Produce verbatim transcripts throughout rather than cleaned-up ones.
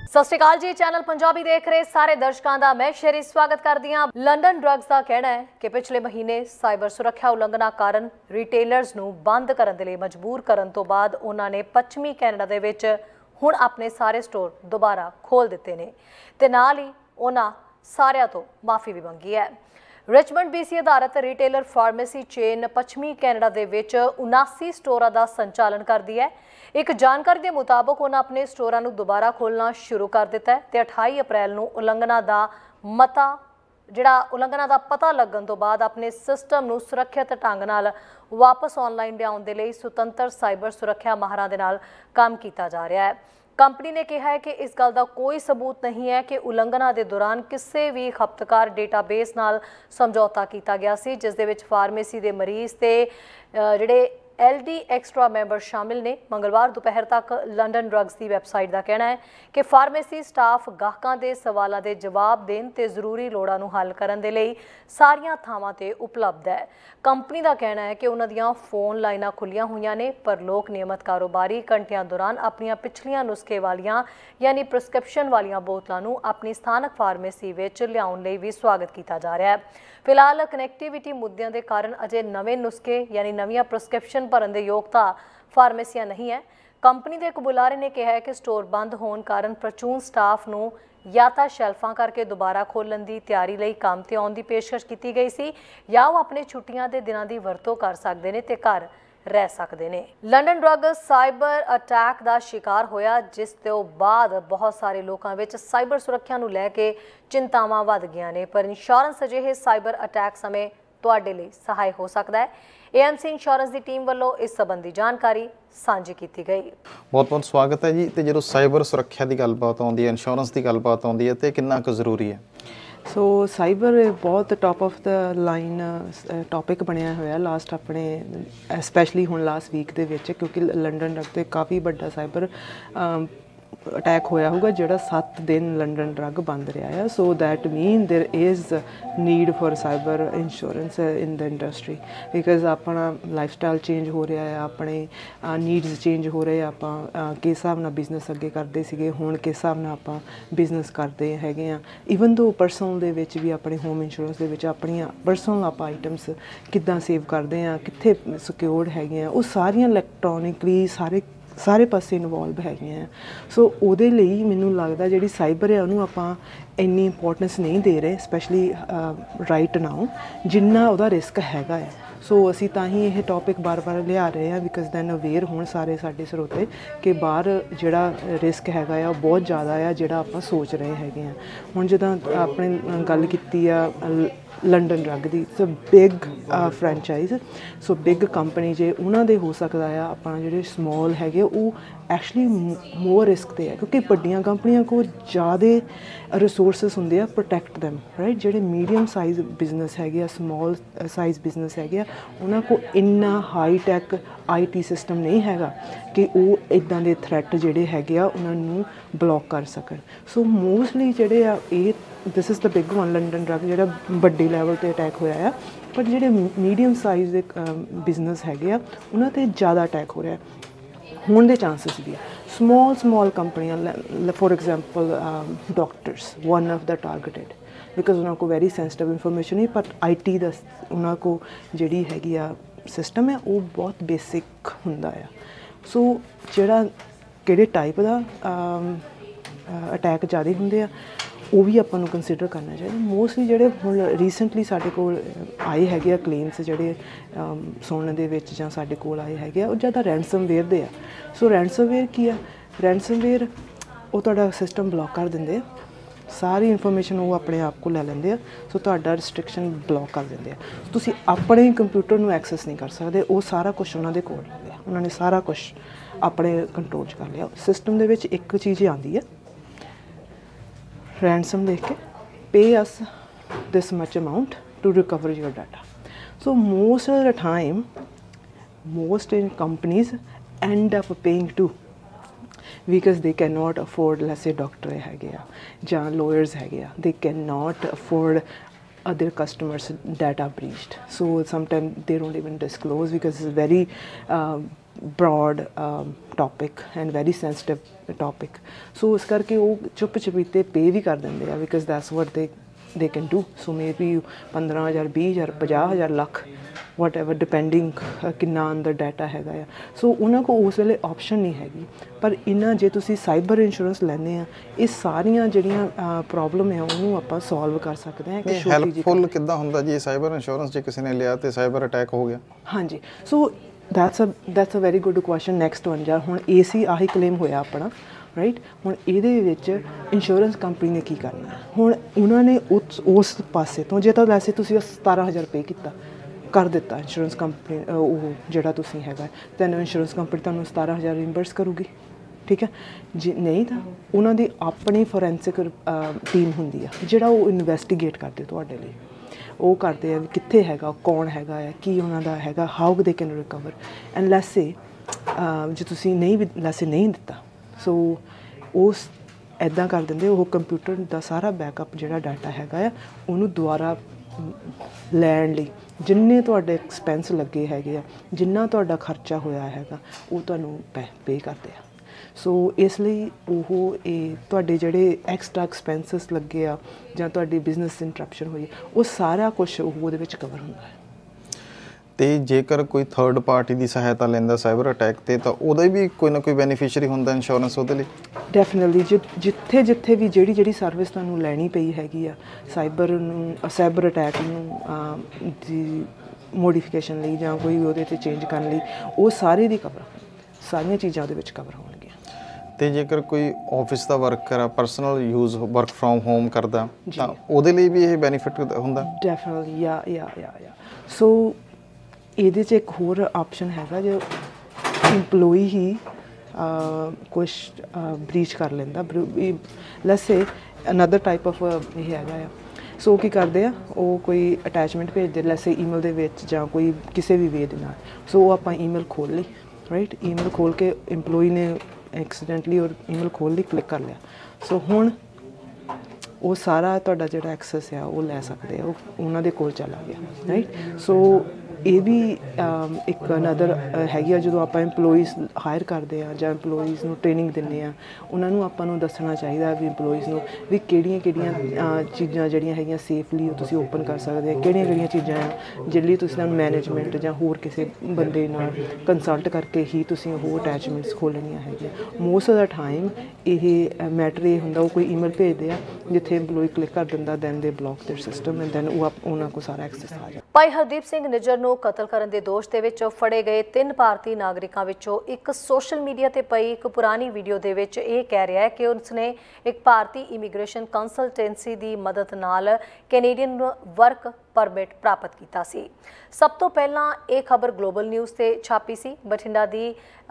सत श्री अकाल जी, चैनल पंजाबी देख रहे सारे दर्शकों का मैं शेरी स्वागत करती हाँ। लंडन ड्रग्स का कहना है कि पिछले महीने साइबर सुरक्षा उलंघना कारण रिटेलर्स नूं बंद करने के लिए मजबूर करने तो बाद उन्होंने पश्चिमी कैनेडा दे विच हुण अपने सारे स्टोर दोबारा खोल दिते ने ते नाल ही उन्हां सारिਆਂ तो माफ़ी भी मंगी है। रिचमंड बीसी आधारित रिटेलर फार्मेसी चेन पश्चिमी कैनेडा दे विच उनासी स्टोरां दा संचालन करदी है। एक जानकारी के मुताबिक उन्होंने अपने स्टोरां नूं दोबारा खोलना शुरू कर दिता है ते अठाई अप्रैल नूं उलंघना दा मता जिहड़ा उलंघना दा पता लगन तो बाद अपने सिस्टम नूं सुरक्षित ढंग नाल वापस ऑनलाइन लियाउण दे लई सुतंत्र साइबर सुरक्षा माहरां दे नाल काम कीता जा रहा है। कंपनी ने कहा है कि इस गल का कोई सबूत नहीं है कि उलंघना के दौरान किसी भी खपतकार डेटाबेस नाल समझौता किया गया सी जिस दे विच फार्मेसी के मरीज़ ते जिहड़े एल डी एक्सट्रा मैंबर शामिल ने। मंगलवार दोपहर तक लंडन ड्रग्स की वैबसाइट का कहना है कि फार्मेसी स्टाफ गाहकों के सवालों के जवाब देने ते जरूरी लोड़ां नूं हल करन दे लई सारियां थावां ते उपलब्ध है। कंपनी का कहना है कि उन्हां दीयां फोन लाइनां खुलियां हुईयां ने पर लोग नियमित कारोबारी घंटियां दौरान अपनियां पिछलियां नुस्खे वालियां यानी प्रिस्क्रिप्शन वालियां बोतलों नूं अपनी स्थानक फार्मेसी विच लियाउण लई भी स्वागत किया जा रहा है। फिलहाल कनैक्टिविटी मुद्दों के कारण अजे नवे नुस्खे यानी नवीं प्रिस्क्रिप्शन भरन दे योग्यता फार्मेसियां नहीं है। कंपनी के एक बुलारे ने कहा है कि स्टोर बंद होने कारण प्रचून स्टाफ नूं या तो शैल्फां करके दोबारा खोलण की तैयारी लई काम ते आउण दी पेशकश की गई सी या वो अपने छुट्टियां के दिनों की वरतों कर सकते हैं ते घर रह सकते हैं। लंडन ड्रग साइबर अटैक का शिकार होया जिस तो बाद बहुत सारे लोगों में साइबर सुरक्षा नूं लैके चिंतावां वध गईयां ने पर इंश्योरेंस अजिहे साइबर अटैक समय तुहाडे लई सहाय हो सकता है। ए एम सी इंश्योरेंस की टीम वालों इस संबंधी जानकारी साझी की गई। बहुत बहुत स्वागत है जी। तो जो साइबर सुरक्षा की गलबात आती है, इंश्योरेंस की गलबात आती है तो कितना कुछ जरूरी है? सो साइबर बहुत top of the line topic बनया होया लास्ट अपने स्पैशली हुण लास्ट वीक दे विच क्योंकि लंडन ड्रग ते काफ़ी बड़ा साइबर अटैक होया होगा जिहड़ा सत्त दिन लंडन ड्रग बंद रहा है। So that mean there is need for cyber insurance in the industry because अपना लाइफ स्टाइल चेंज हो रहा है, अपने नीड्स चेंज हो रहे आप किस हिसाब नाल बिजनेस अगे करते सीगे हुण किस हिसाब नाल आपां बिजनेस करते हैगे आ। ईवन दो पर्सनल दे विच भी अपने होम इंश्योरेंस दे विच अपनियां पर्सनल आपां आइटम्स किद्दां सेव करते हैं, कित्थे सिक्योर्ड हैगे आ, वो सारियां इलैक्ट्रॉनिकली सारे सारे पासे इनवॉल्व है। सो उहदे लई मैनूं लगदा जिहड़ी साइबर है उहनूं आपां इन्नी इंपॉर्टेंस नहीं दे रहे स्पैशली राइट नाउ जिन्ना उहदा रिस्क हैगा है। सो असी तां ही यह टॉपिक बार बार लिया रहे हैं बिकॉज दैन अवेयर होण सारे साडे सर्रोते कि बाहर जिहड़ा रिस्क हैगा आ बहुत ज़्यादा आ जिहड़ा आपां सोच रहे हैगे आ। हुण जिद्दां अपने गल कीती आ लंडन ड्रग की it's a big franchise so big company जे उन्हां दे हो सकता है अपना जिहड़े स्मॉल हैगे वो एक्चुअली मोर रिस्क ते है क्योंकि बड़ियां कंपनियां को ज़्यादा रिसोर्सिस होंदे आ प्रोटैक्ट दैम राइट। जिहड़े मीडियम साइज बिजनेस हैगे स्मॉल साइज बिजनेस हैगे उन्हां को इन्ना high tech I T system नहीं हैगा कि वो इदां दे थ्रैट जिहड़े हैगे उन्हां नूं ब्लॉक कर सकन। सो मोस्टली जिहड़े आ ये this is the big one London drug जिहड़ा बड़े लैवल ते अटैक होया है पर जिहड़े मीडियम साइज दे बिजनेस हैगे आ उन्हां ते ज़्यादा अटैक हो रहा है होने के चांसिस भी है। स्मॉल स्मॉल कंपनियां for example doctors one of the targeted because उन्होंने को वेरी सेंसिटिव इनफॉर्मेशन है पर आई टी दा उन्होंने को जिहड़ी हैगी आ सिस्टम है वो बहुत बेसिक हुंदा है। सो जिहड़ा किहड़े टाइप का अटैक ज़्यादा हुंदे आ वो भी आपां नूं कंसीडर करना चाहिए। मोस्टली जिहड़े हुण रीसेंटली साडे कोल आए हैगे आ क्लेम्स जिहड़े सुनने दे विच जां साडे कोल आए हैगे आ वो ज़्यादा रैंसमवेयर दे आ। सो रैंसमवेयर की आ रैंसमवेयर वो तुहाडा सिस्टम ब्लॉक कर दिंदे सारी इनफॉर्मेशन वो अपने आप को लै लैंदे आ। सो तुहाडा रिस्ट्रिक्शन ब्लॉक कर दिंदे आ। तुसीं अपने कंप्यूटर नूं एक्सैस नहीं कर सकदे वो सारा कुछ उन्हां दे कोल लिया उन्होंने सारा कुछ अपने कंट्रोल च कर लिया। सिस्टम दे विच एक चीज़ आंदी है रैंसम देख के pay us this much amount to recover your data. So most of the time most in companies end up paying to because they can not afford let's say doctor हैगे आ जां lawyers हैगे आ they can not afford other customers data breached. So sometimes they don't even disclose because it's very uh, broad topic and very sensitive topic. So ਇਸ ਕਰਕੇ ਉਹ ਚੁੱਪ ਚਪੀਤੇ ਪੇ ਵੀ ਕਰ ਦਿੰਦੇ ਆ because that's what they they can do. So maybe ਪੰਦਰਾਂ ਹਜ਼ਾਰ ਵੀਹ ਹਜ਼ਾਰ ਪੰਜਾਹ ਹਜ਼ਾਰ ਲੱਖ ਵਾਟ ਐਵਰ ਡਿਪੈਂਡਿੰਗ ਕਿੰਨਾ ਅੰਦਰ ਡਾਟਾ ਹੈਗਾ ਆ। ਸੋ ਉਹਨਾਂ ਕੋਲ ਉਸ ਵੇਲੇ ਆਪਸ਼ਨ ਨਹੀਂ ਹੈਗੀ। ਪਰ ਇਹਨਾਂ ਜੇ ਤੁਸੀਂ ਸਾਈਬਰ ਇੰਸ਼ੋਰੈਂਸ ਲੈਂਦੇ ਆ ਇਹ ਸਾਰੀਆਂ ਜਿਹੜੀਆਂ ਪ੍ਰੋਬਲਮ ਹੈ ਉਹਨੂੰ ਆਪਾਂ ਸੋਲਵ ਕਰ ਸਕਦੇ ਹਾਂ। ਕਿ ਹੈਲਪਫੁਲ ਕਿੱਦਾਂ ਹੁੰਦਾ ਜੀ ਸਾਈਬਰ ਇੰਸ਼ੋਰੈਂਸ ਜੇ ਕਿਸੇ ਨੇ ਲਿਆ ਤੇ ਸਾਈਬਰ ਅਟੈਕ ਹੋ ਗਿਆ? ਹਾਂਜੀ, so that's a that's a very good question. Next one ਜਾ ਹੁਣ ਏ ਸੀ ਆਹੀ ਕਲੇਮ ਹੋਇਆ ਆਪਣਾ ਰਾਈਟ। ਹੁਣ ਇਹਦੇ ਵਿੱਚ ਇੰਸ਼ੋਰੈਂਸ ਕੰਪਨੀ ਨੇ ਕੀ ਕਰਨਾ? ਹੁਣ ਉਹਨਾਂ ਨੇ ਉਸ ਉਸ ਪਾਸੇ ਤੋਂ ਜੇ ਤਾਂ ਵੈਸੇ ਤੁਸੀਂ ਸਤਾਰਾਂ ਹਜ਼ਾਰ ਪੇ ਕੀਤਾ ਕਰ ਦਿੱਤਾ ਇੰਸ਼ੋਰੈਂਸ ਕੰਪਨੀ ਉਹ ਜਿਹੜਾ ਤੁਸੀਂ ਹੈਗਾ ਤੈਨੂੰ ਇੰਸ਼ੋਰੈਂਸ ਕੰਪਨੀ ਤੁਹਾਨੂੰ ਸਤਾਰਾਂ ਹਜ਼ਾਰ ਰਿੰਬਰਸ ਕਰੂਗੀ, ਠੀਕ ਹੈ ਜੀ। ਨਹੀਂ ਤਾਂ ਉਹਨਾਂ ਦੀ ਆਪਣੀ ਫੋਰੈਂਸਿਕ ਟੀਮ ਹੁੰਦੀ ਆ ਜਿਹੜਾ ਉਹ ਇਨਵੈਸਟੀਗੇਟ ਕਰਦੇ ਤੁਹਾਡੇ ਲਈ। ਉਹ ਕਰਦੇ ਆ ਵੀ ਕਿੱਥੇ ਹੈਗਾ, ਕੌਣ ਹੈਗਾ ਆ, ਕੀ ਉਹਨਾਂ ਦਾ ਹੈਗਾ, how they can recover. And let's say ਜੇ ਤੁਸੀਂ ਨਹੀਂ ਵੀ ਲੈਟਸ ਸੇ ਨਹੀਂ ਦਿੱਤਾ ਸੋ ਉਸ ਇੱਦਾਂ ਕਰ ਦਿੰਦੇ ਉਹ ਕੰਪਿਊਟਰ ਦਾ ਸਾਰਾ ਬੈਕਅਪ ਜਿਹੜਾ ਡਾਟਾ ਹੈਗਾ ਆ ਉਹਨੂੰ ਦੁਬਾਰਾ ਲੈਣ ਲਈ ਜਿੰਨੇ ਤੁਹਾਡੇ ਐਕਸਪੈਂਸ ਲੱਗੇ ਹੈਗੇ ਆ ਜਿੰਨਾ ਤੁਹਾਡਾ ਖਰਚਾ ਹੋਇਆ ਹੈਗਾ ਉਹ ਤੁਹਾਨੂੰ ਪੈ ਪੇ ਕਰਦੇ ਆ। ਸੋ ਇਸ ਲਈ ਉਹ ਇਹ ਤੁਹਾਡੇ ਜਿਹੜੇ ਐਕਸਟਰਾ ਐਕਸਪੈਂਸਿਸ ਲੱਗੇ ਆ ਜਾਂ ਤੁਹਾਡੀ ਬਿਜ਼ਨਸ ਇੰਟਰਪਸ਼ਨ ਹੋਈ ਉਹ ਸਾਰਾ ਕੁਛ ਉਹਦੇ ਵਿੱਚ ਕਵਰ ਹੁੰਦਾ ਹੈ। ਤੇ ਜੇਕਰ ਕੋਈ ਥਰਡ ਪਾਰਟੀ ਦੀ ਸਹਾਇਤਾ ਲੈਂਦਾ ਸਾਈਬਰ ਅਟੈਕ ਤੇ ਤਾਂ ਉਹਦਾ ਵੀ ਕੋਈ ਨਾ ਕੋਈ ਬੈਨੀਫੀਸ਼ੀਅਰੀ ਹੁੰਦਾ ਇੰਸ਼ੋਰੈਂਸ ਉਹਦੇ ਲਈ? ਡੈਫੀਨਿਟਲੀ ਜਿ ਜਿੱਥੇ ਜਿੱਥੇ ਵੀ ਜਿਹੜੀ ਜਿਹੜੀ ਸਰਵਿਸ ਤੁਹਾਨੂੰ ਲੈਣੀ ਪਈ ਹੈਗੀ ਆ ਸਾਈਬਰ ਨੂੰ ਸਾਈਬਰ ਅਟੈਕ ਨੂੰ ਦੀ ਮੋਡੀਫਿਕੇਸ਼ਨ ਲਈ ਜਾਂ ਕੋਈ ਉਹਦੇ 'ਤੇ ਚੇਂਜ ਕਰਨ ਲਈ ਉਹ ਸਾਰੇ ਦੀ ਕਵਰ ਸਾਰੀਆਂ ਚੀਜ਼ਾਂ ਉਹਦੇ ਵਿੱਚ ਕਵਰ ਹੋਣਗੀਆਂ। ਤੇ ਜੇਕਰ ਕੋਈ ਆਫਿਸ ਦਾ ਵਰਕਰ ਆ personal use work from home ਕਰਦਾ ਤਾਂ ਉਹਦੇ ਲਈ ਵੀ ਇਹ ਬੈਨੀਫਿਟ ਹੁੰਦਾ? ਡੈਫੀਨਿਟਲੀ ਯਾ ਯਾ ਯਾ ਯਾ ਸੋ ਇਹਦੇ 'ਚ ਇੱਕ ਹੋਰ ਆਪਸ਼ਨ ਹੈਗਾ ਜੋ ਇੰਪਲੋਈ ਹੀ ਕੁਛ ਬਰੀਚ ਕਰ ਲੈਂਦਾ। Let's say another type of ਇਹ ਹੈਗਾ ਆ। ਸੋ ਕੀ ਕਰਦੇ ਆ ਉਹ ਕੋਈ ਅਟੈਚਮੈਂਟ ਭੇਜਦੇ ਲੈਟਸ ਸੇ ਈਮੇਲ ਦੇ ਵਿੱਚ ਜਾਂ ਕੋਈ ਕਿਸੇ ਵੀ ਵੇ ਦੇ ਨਾਲ। ਸੋ ਉਹ ਆਪਾਂ ਈਮੇਲ ਖੋਲ੍ਹ ਲਈ ਰਾਈਟ। ਈਮੇਲ ਖੋਲ੍ਹ ਕੇ ਇੰਪਲੋਈ ਨੇ ਐਕਸੀਡੈਂਟਲੀ ਔਰ ਈਮੇਲ ਖੋਲ੍ਹ ਲਈ ਕਲਿੱਕ ਕਰ ਲਿਆ। ਸੋ ਹੁਣ ਉਹ ਸਾਰਾ ਤੁਹਾਡਾ ਜਿਹੜਾ ਐਕਸੈਸ ਆ ਉਹ ਲੈ ਸਕਦੇ ਆ ਉਹ ਉਹਨਾਂ ਦੇ ਕੋਲ ਚਲਾ ਗਿਆ ਰਾਈਟ। ਸੋ ਇਹ ਵੀ ਇੱਕ ਅਨਦਰ ਹੈਗੀ ਆ ਜਦੋਂ ਆਪਾਂ ਇੰਪਲੋਈਜ਼ ਹਾਇਰ ਕਰਦੇ ਆ ਜਾਂ ਇੰਪਲੋਈਜ਼ ਨੂੰ ਟ੍ਰੇਨਿੰਗ ਦਿੰਦੇ ਆ ਉਹਨਾਂ ਨੂੰ ਆਪਾਂ ਨੂੰ ਦੱਸਣਾ ਚਾਹੀਦਾ ਵੀ ਇੰਪਲੋਈਜ਼ ਨੂੰ ਵੀ ਕਿਹੜੀਆਂ ਕਿਹੜੀਆਂ ਚੀਜ਼ਾਂ ਜਿਹੜੀਆਂ ਹੈਗੀਆਂ ਸੇਫਲੀ ਉਹ ਤੁਸੀਂ ਓਪਨ ਕਰ ਸਕਦੇ ਆ, ਕਿਹੜੀਆਂ ਕਿਹੜੀਆਂ ਚੀਜ਼ਾਂ ਆ ਜਿਹੜੀ ਤੁਸੀਂ ਨਾਲ ਮੈਨੇਜਮੈਂਟ ਜਾਂ ਹੋਰ ਕਿਸੇ ਬੰਦੇ ਨਾਲ ਕੰਸਲਟ ਕਰਕੇ ਹੀ ਤੁਸੀਂ ਉਹ ਅਟੈਚਮੈਂਟਸ ਖੋਲ੍ਹਣੀਆਂ ਹੈਗੀਆਂ। ਮੋਸਟ ਆਫ ਦਾ ਟਾਈਮ ਇਹ ਮੈਟਰ ਇਹ ਹੁੰਦਾ ਉਹ ਕੋਈ ਈਮੇਲ ਭੇਜਦੇ ਆ ਜਿੱਥੇ ਇੰਪਲੋਈ ਕਲਿੱਕ ਕਰ ਦਿੰਦਾ then they block their system and then ਉਹ ਉਹਨਾਂ ਕੋਲ ਸਾਰਾ ਐਕਸੈਸ ਆ ਜਾਂਦਾ। ਭਾਈ ਹਰਦੀਪ ਸਿੰਘ ਨਿੱਜਰ ਨੂੰ ਕਤਲ ਕਰਨ ਦੇ ਦੋਸ਼ ਦੇ ਵਿੱਚ ਫੜੇ ਗਏ ਤਿੰਨ ਭਾਰਤੀ ਨਾਗਰਿਕਾਂ ਵਿੱਚੋਂ ਇੱਕ ਸੋਸ਼ਲ ਮੀਡੀਆ ਤੇ ਪਈ ਇੱਕ ਪੁਰਾਣੀ ਵੀਡੀਓ ਦੇ ਵਿੱਚ ਇਹ ਕਹਿ ਰਿਹਾ ਹੈ ਕਿ ਉਸਨੇ ਇੱਕ ਭਾਰਤੀ ਇਮੀਗ੍ਰੇਸ਼ਨ ਕੰਸਲਟੈਂਸੀ ਦੀ ਮਦਦ ਨਾਲ ਕੈਨੇਡੀਅਨ ਵਰਕ ਪਰਮਿਟ ਪ੍ਰਾਪਤ ਕੀਤਾ ਸੀ। ਸਭ ਤੋਂ ਪਹਿਲਾਂ ਇਹ ਖਬਰ ਗਲੋਬਲ ਨਿਊਜ਼ ਤੇ ਛਾਪੀ ਸੀ। ਬਠਿੰਡਾ ਦੀ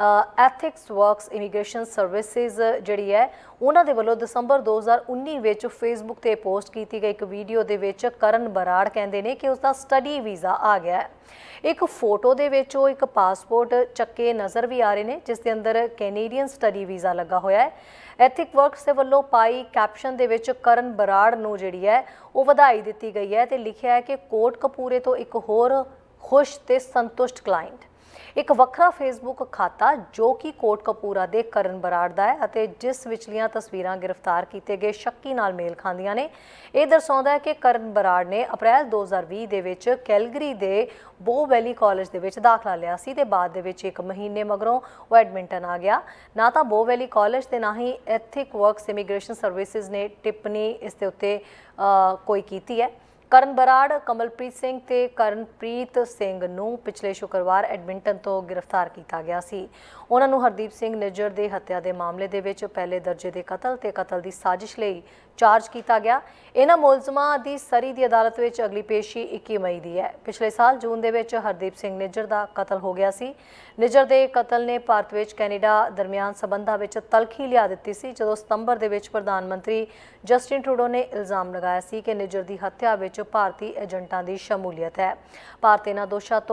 ਐਥਿਕਸ ਵਰਕਸ ਇਮੀਗ੍ਰੇਸ਼ਨ ਸਰਵਿਸਿਜ਼ ਜਿਹੜੀ ਹੈ ਉਹਨਾਂ ਦੇ ਵੱਲੋਂ ਦਸੰਬਰ ਦੋ ਹਜ਼ਾਰ ਉੱਨੀ ਵਿੱਚ ਫੇਸਬੁੱਕ ਤੇ ਪੋਸਟ ਕੀਤੀ ਗਈ ਇੱਕ ਵੀਡੀਓ ਦੇ ਵਿੱਚ ਕਰਨ ਬਰਾੜ ਕਹਿੰਦੇ ਨੇ ਕਿ ਉਸਦਾ ਸਟੱਡੀ ਵੀਜ਼ਾ ਆ ਗਿਆ ਹੈ। ਇੱਕ ਫੋਟੋ ਦੇ ਵਿੱਚ ਉਹ ਇੱਕ ਪਾਸਪੋਰਟ ਚੱਕੇ ਨਜ਼ਰ ਵੀ ਆ ਰਹੇ ਨੇ ਜਿਸ ਦੇ ਅੰਦਰ ਕੈਨੇਡੀਅਨ ਸਟੱਡੀ ਵੀਜ਼ਾ ਲੱਗਾ ਹੋਇਆ ਹੈ। ਐਥਿਕ ਵਰਕਸ ਦੇ ਵੱਲੋਂ ਪਾਈ ਕੈਪਸ਼ਨ ਦੇ ਵਿੱਚ ਕਰਨ ਬਰਾੜ ਨੂੰ ਜਿਹੜੀ ਹੈ ਉਹ ਵਧਾਈ ਦਿੱਤੀ ਗਈ ਹੈ ਤੇ ਲਿਖਿਆ ਹੈ ਕਿ ਕੋਟਕਪੂਰੇ ਤੋਂ ਇੱਕ ਹੋਰ ਖੁਸ਼ ਤੇ ਸੰਤੁਸ਼ਟ ਕਲਾਇੰਟ। ਇੱਕ ਵੱਖਰਾ ਫੇਸਬੁੱਕ ਖਾਤਾ ਜੋ ਕਿ ਕੋਟਕਪੂਰਾ ਦੇ ਕਰਨ ਬਰਾੜ ਦਾ ਹੈ ਅਤੇ ਜਿਸ ਵਿਚਲੀਆਂ ਤਸਵੀਰਾਂ ਗ੍ਰਿਫਤਾਰ ਕੀਤੇ ਗਏ ਸ਼ੱਕੀ ਨਾਲ ਮੇਲ ਖਾਂਦੀਆਂ ਨੇ। ਇਹ ਦਰਸਾਉਂਦਾ ਹੈ ਕਿ ਕਰਨ ਬਰਾੜ ਨੇ ਅਪ੍ਰੈਲ ਦੋ ਹਜ਼ਾਰ ਵੀਹ ਦੇ ਵਿੱਚ ਕੈਲਗਰੀ ਦੇ ਬੋ ਵੈਲੀ ਕਾਲਜ ਦੇ ਵਿੱਚ ਦਾਖਲਾ ਲਿਆ ਸੀ ਤੇ ਬਾਅਦ ਦੇ ਵਿੱਚ ਇੱਕ ਮਹੀਨੇ ਮਗਰੋਂ ਉਹ ਐਡਮਿੰਟਨ ਆ ਗਿਆ। ਨਾ ਤਾਂ ਬੋ ਵੈਲੀ ਕਾਲਜ ਤੇ ਨਾ ਹੀ ਐਥਿਕ ਵਰਕਸ ਇਮੀਗ੍ਰੇਸ਼ਨ ਸਰਵਿਸਿਜ਼ ਨੇ ਟਿੱਪਣੀ ਇਸ ਦੇ ਉੱਤੇ ਕੋਈ ਕੀਤੀ ਹੈ। ਕਰਨ ਬਰਾੜ, ਕਮਲਪ੍ਰੀਤ ਸਿੰਘ ਤੇ ਕਰਨਪ੍ਰੀਤ ਸਿੰਘ ਨੂੰ ਪਿਛਲੇ ਸ਼ੁੱਕਰਵਾਰ ਐਡਮਿੰਟਨ ਤੋਂ ਗ੍ਰਿਫਤਾਰ ਕੀਤਾ ਗਿਆ ਸੀ। ਉਹਨਾਂ ਨੂੰ ਹਰਦੀਪ ਸਿੰਘ ਨਿੱਜਰ ਦੇ ਹੱਤਿਆ ਦੇ ਮਾਮਲੇ ਦੇ ਵਿੱਚ ਪਹਿਲੇ ਦਰਜੇ ਦੇ ਕਤਲ ਤੇ ਕਤਲ ਦੀ ਸਾਜ਼ਿਸ਼ ਲਈ ਚਾਰਜ ਕੀਤਾ ਗਿਆ। ਇਹਨਾਂ ਮੁਲਜ਼ਮਾਂ ਦੀ ਸਰੀ ਦੀ ਅਦਾਲਤ ਵਿੱਚ ਅਗਲੀ ਪੇਸ਼ੀ ਇੱਕੀ ਮਈ ਦੀ ਹੈ। ਪਿਛਲੇ ਸਾਲ ਜੂਨ ਦੇ ਵਿੱਚ ਹਰਦੀਪ ਸਿੰਘ ਨਿੱਜਰ ਦਾ ਕਤਲ ਹੋ ਗਿਆ ਸੀ। ਨਿੱਜਰ ਦੇ ਕਤਲ ਨੇ ਭਾਰਤ ਵਿੱਚ ਕੈਨੇਡਾ ਦਰਮਿਆਨ ਸਬੰਧਾਂ ਵਿੱਚ ਤਲਖੀ ਲਿਆ ਦਿੱਤੀ ਸੀ ਜਦੋਂ ਸਤੰਬਰ ਦੇ ਵਿੱਚ ਪ੍ਰਧਾਨ ਮੰਤਰੀ ਜਸਟਿਨ ਟਰੂਡੋ ਨੇ ਇਲਜ਼ਾਮ ਲਗਾਇਆ ਸੀ ਕਿ ਨਿੱਜਰ ਦੀ ਹੱਤਿਆ ਵਿੱਚ ਭਾਰਤੀ ਏਜੰਟਾਂ ਦੀ ਸ਼ਮੂਲੀਅਤ ਹੈ। ਭਾਰਤ ਇਹਨਾਂ ਦੋਸ਼ਾਂ ਤੋਂ